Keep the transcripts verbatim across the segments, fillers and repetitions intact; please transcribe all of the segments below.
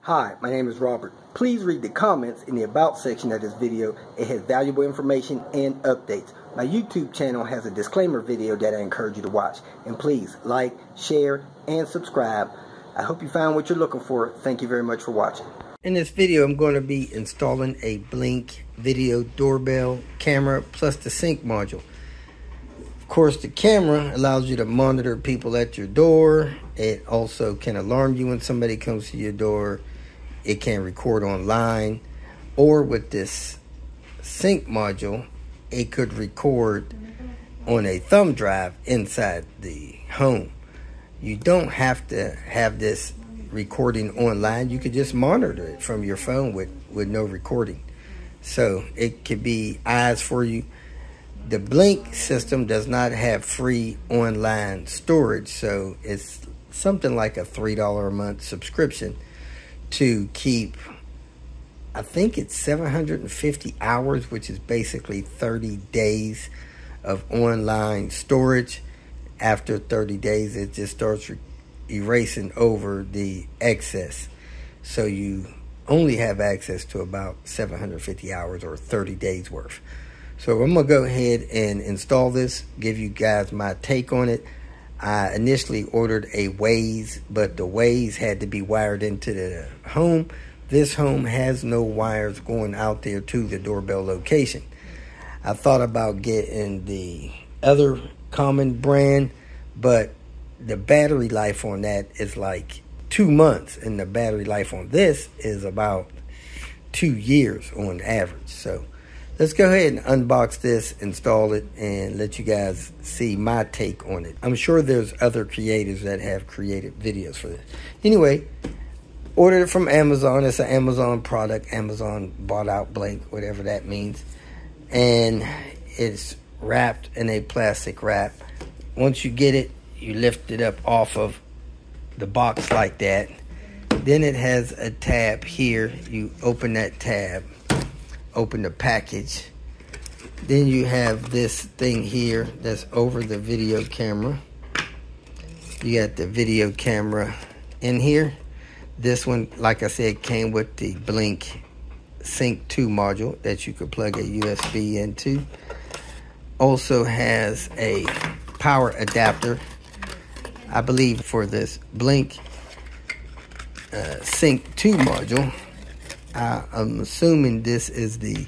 Hi, my name is Robert. Please read the comments in the About section of this video. It has valuable information and updates. My YouTube channel has a disclaimer video that I encourage you to watch. And please like, share, and subscribe. I hope you found what you're looking for. Thank you very much for watching. In this video, I'm going to be installing a Blink video doorbell camera plus the sync module. Of course, the camera allows you to monitor people at your door. It also can alarm you when somebody comes to your door. It can record online, or with this sync module, it could record on a thumb drive inside the home. You don't have to have this recording online. You could just monitor it from your phone with, with no recording. So it could be eyes for you. The Blink system does not have free online storage, so it's something like a three dollars a month subscription to keep, I think it's seven hundred fifty hours, which is basically thirty days of online storage. After thirty days, it just starts erasing over the excess. So you only have access to about seven hundred fifty hours or thirty days worth. So I'm going to go ahead and install this, give you guys my take on it. I initially ordered a Waze, but the Waze had to be wired into the home. This home has no wires going out there to the doorbell location. I thought about getting the other common brand, but the battery life on that is like two months, and the battery life on this is about two years on average. So let's go ahead and unbox this, install it, and let you guys see my take on it. I'm sure there's other creators that have created videos for this. Anyway, ordered it from Amazon. It's an Amazon product. Amazon bought out Blink, whatever that means. And it's wrapped in a plastic wrap. Once you get it, you lift it up off of the box like that. Then it has a tab here. You open that tab. Open the package. Then you have this thing here that's over the video camera. You got the video camera in here. This one, like I said, came with the Blink Sync two module that you could plug a U S B into. Also has a power adapter, I believe, for this Blink uh, Sync two module. Uh, I'm assuming this is the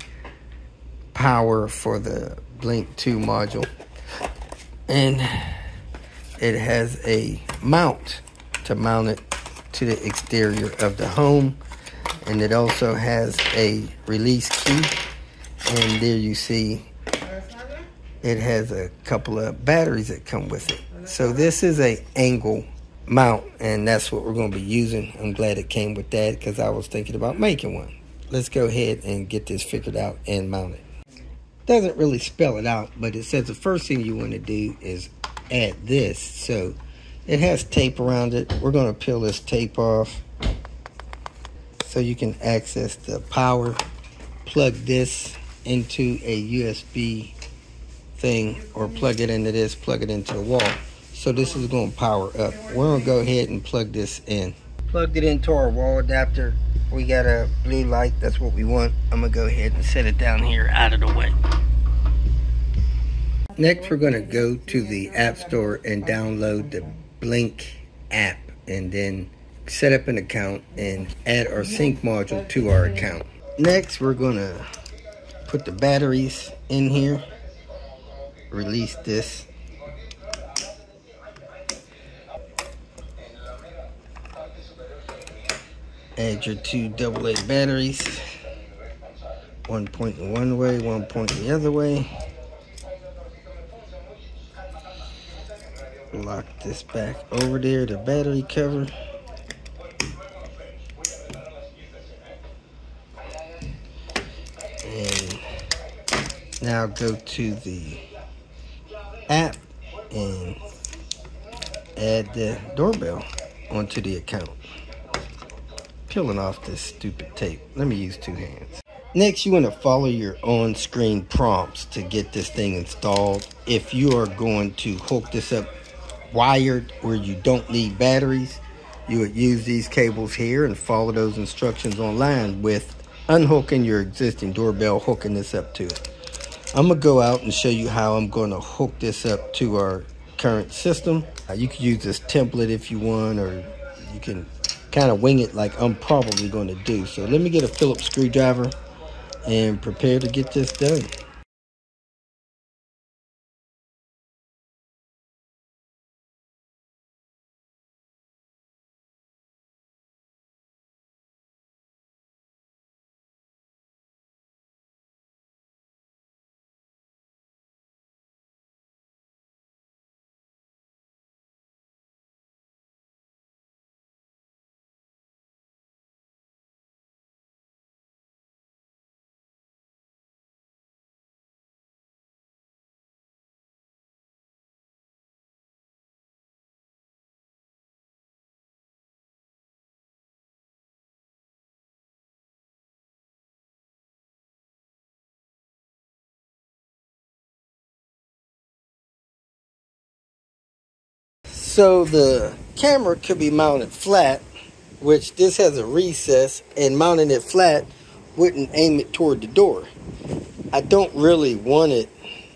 power for the Blink two module. And it has a mount to mount it to the exterior of the home. And it also has a release key. And there you see it has a couple of batteries that come with it. So this is a angle mount, and that's what we're going to be using. I'm glad it came with that because I was thinking about making one. Let's go ahead and get this figured out and mount it. Doesn't really spell it out, but it says the first thing you want to do is add this. So it has tape around it. We're going to peel this tape off so you can access the power. Plug this into a U S B thing, or plug it into this, plug it into the wall. So this is going to power up. We're going to go ahead and plug this in. Plugged it into our wall adapter. We got a blue light. That's what we want. I'm going to go ahead and set it down here out of the way. Next, we're going to go to the App Store and download the Blink app, and then set up an account and add our sync module to our account. Next, we're going to put the batteries in here. Release this. Add your two double A batteries. One point one way, one point the other way. Lock this back over there, the battery cover. And now go to the app and add the doorbell onto the account. Peeling off this stupid tape. Let me use two hands. Next, you want to follow your on-screen prompts to get this thing installed. If you are going to hook this up wired where you don't need batteries, you would use these cables here and follow those instructions online with unhooking your existing doorbell, hooking this up to it. I'm gonna go out and show you how I'm gonna hook this up to our current system. Uh, you can use this template if you want, or you can kind of wing it like I'm probably gonna do. So let me get a Phillips screwdriver and prepare to get this done. So the camera could be mounted flat, which this has a recess, and mounting it flat wouldn't aim it toward the door. I don't really want it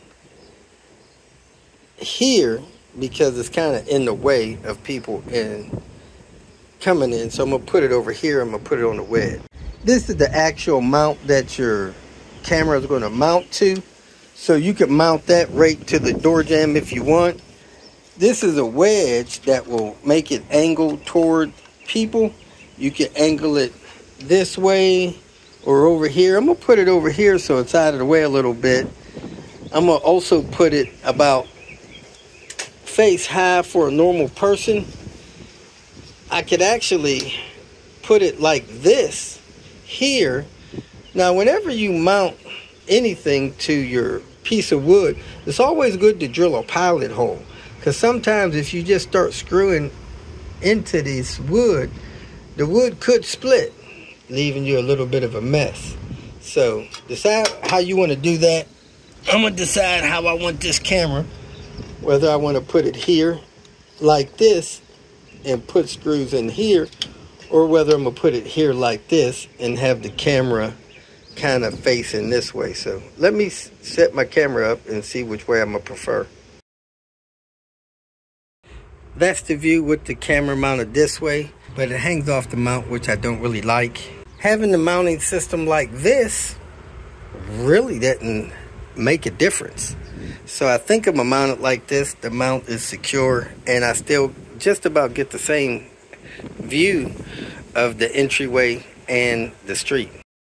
here because it's kind of in the way of people and coming in. So I'm gonna put it over here. I'm gonna put it on the wedge. This is the actual mount that your camera is going to mount to. So you can mount that right to the door jamb if you want. This is a wedge that will make it angle toward people. You can angle it this way or over here. I'm going to put it over here so it's out of the way a little bit. I'm going to also put it about face high for a normal person. I could actually put it like this here. Now, whenever you mount anything to your piece of wood, it's always good to drill a pilot hole. Because sometimes if you just start screwing into this wood, the wood could split, leaving you a little bit of a mess. So decide how you want to do that. I'm going to decide how I want this camera, whether I want to put it here like this and put screws in here, or whether I'm going to put it here like this and have the camera kind of facing this way. So let me set my camera up and see which way I'm going to prefer. That's the view with the camera mounted this way, but it hangs off the mount, which I don't really like. Having the mounting system like this really didn't make a difference. So I think I'm gonna mount it like this. The mount is secure, and I still just about get the same view of the entryway and the street.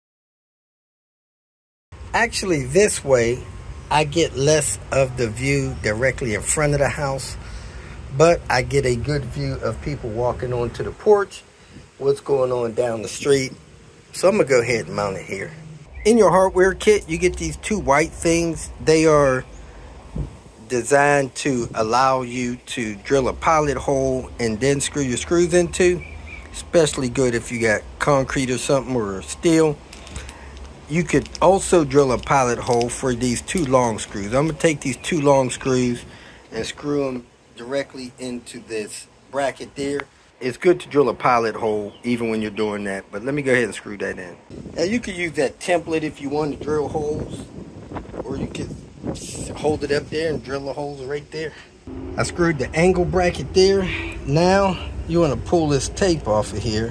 Actually, this way I get less of the view directly in front of the house, but I get a good view of people walking onto the porch, what's going on down the street. So I'm gonna go ahead and mount it here. In your hardware kit, you get these two white things. They are designed to allow you to drill a pilot hole and then screw your screws into. Especially good if you got concrete or something, or steel. You could also drill a pilot hole for these two long screws. I'm gonna take these two long screws and screw them directly into this bracket there. It's good to drill a pilot hole even when you're doing that, but let me go ahead and screw that in. Now you could use that template if you want to drill holes, or you could hold it up there and drill the holes right there. I screwed the angle bracket there. Now you want to pull this tape off of here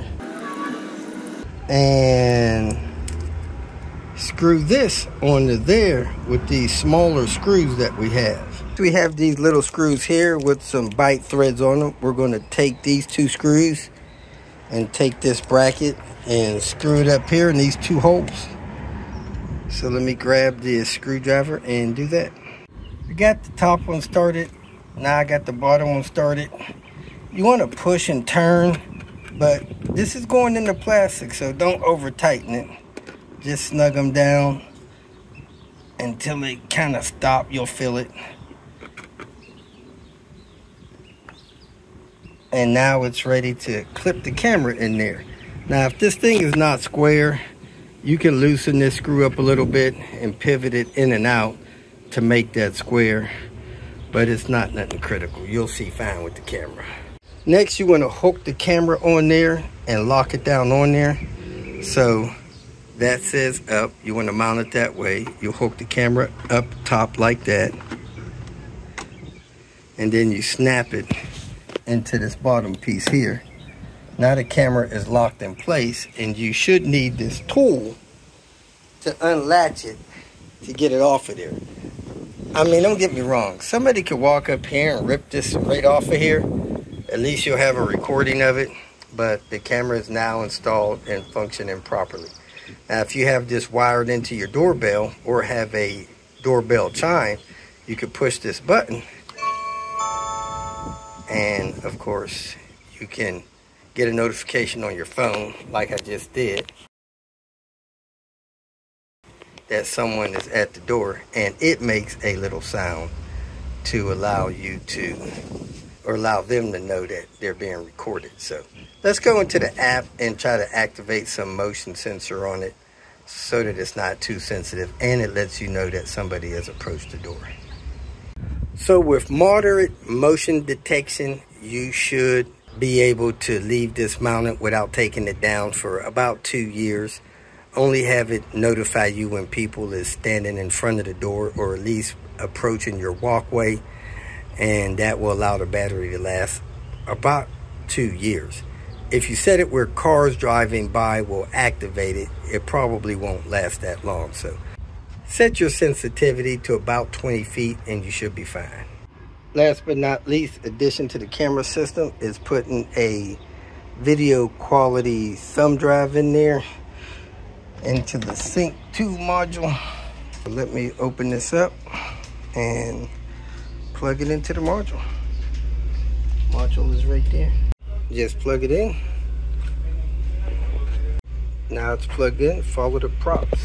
and screw this onto there with these smaller screws that we have. We have these little screws here with some bite threads on them. We're going to take these two screws and take this bracket and screw it up here in these two holes. So let me grab the screwdriver and do that. We got the top one started. Now I got the bottom one started. You want to push and turn, but this is going into plastic, so don't over tighten it. Just snug them down until they kind of stop. You'll feel it. And now it's ready to clip the camera in there. Now, if this thing is not square, you can loosen this screw up a little bit and pivot it in and out to make that square. But it's not nothing critical. You'll see fine with the camera. Next, you want to hook the camera on there and lock it down on there. So that says up. You want to mount it that way. You hook the camera up top like that. And then you snap it into this bottom piece here. Now the camera is locked in place, and you should need this tool to unlatch it to get it off of there. I mean, don't get me wrong. Somebody could walk up here and rip this right off of here. At least you'll have a recording of it, but the camera is now installed and functioning properly. Now, if you have this wired into your doorbell or have a doorbell chime, you could push this button, and of course, you can get a notification on your phone, like I just did, that someone is at the door, and it makes a little sound to allow you to, or allow them to know that they're being recorded. So let's go into the app and try to activate some motion sensor on it so that it's not too sensitive, and it lets you know that somebody has approached the door. So with moderate motion detection, you should be able to leave this mounted without taking it down for about two years. Only have it notify you when people is standing in front of the door, or at least approaching your walkway, and that will allow the battery to last about two years. If you set it where cars driving by will activate it, it probably won't last that long. So set your sensitivity to about twenty feet and you should be fine. Last but not least, addition to the camera system is putting a video quality thumb drive in there into the Sync two module. Let me open this up and plug it into the module. Module is right there. Just plug it in. Now it's plugged in. Follow the prompts.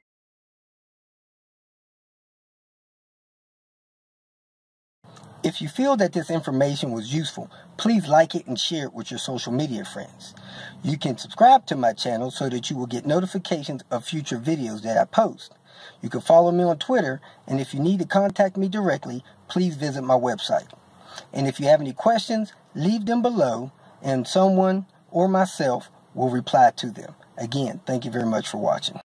If you feel that this information was useful, please like it and share it with your social media friends. You can subscribe to my channel so that you will get notifications of future videos that I post. You can follow me on Twitter, and if you need to contact me directly, please visit my website. And if you have any questions, leave them below, and someone or myself will reply to them. Again, thank you very much for watching.